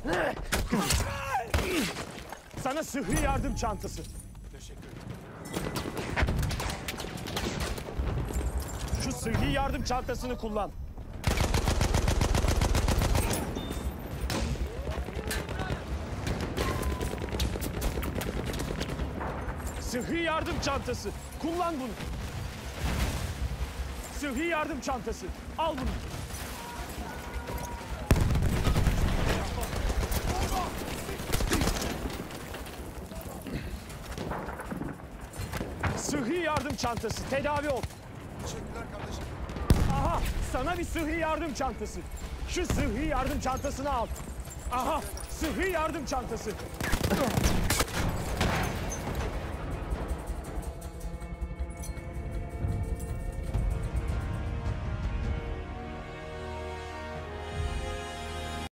Sana sıhhi yardım çantası. Teşekkür ederim. Şu sıhhi yardım çantasını kullan. Sıhhi yardım çantası. Kullan bunu. Sıhhi yardım çantası. Al bunu. Sıhhi yardım çantası. Tedavi ol. Teşekkürler kardeşim. Aha, sana bir sıhhi yardım çantası. Şu sıhhi yardım çantasını al. Aha, sıhhi yardım çantası.